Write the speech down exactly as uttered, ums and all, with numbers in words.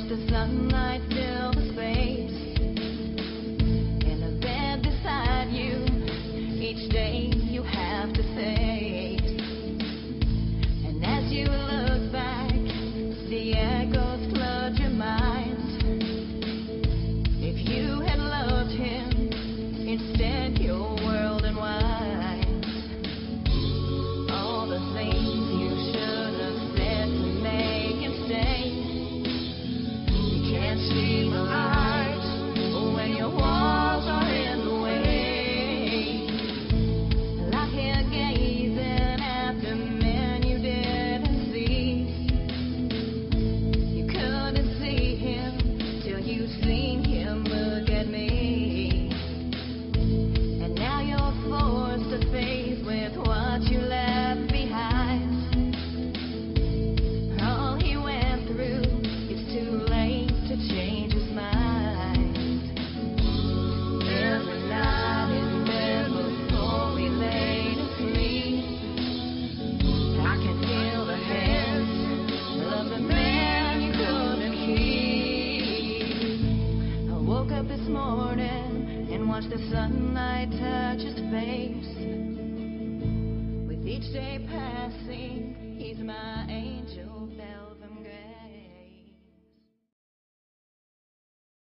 the sunlight fill the space. In the bed beside you, each day you have to face. And as you look back, the echoes flood your mind. If you had loved him, instead your world unwinds. All the things you should have said to make him stay. You can't see my eyes when your walls are in the way. Like here gazing at the man you didn't see. You couldn't see him till you seen him look at me. And now you're forced to face with what you left behind. All he went through, it's too late to change his mind. Every night in bed before we lay to sleep, I can feel the hands of the man you couldn't keep. I woke up this morning and watched the sunlight touch his face. With each day passing, he's my angel.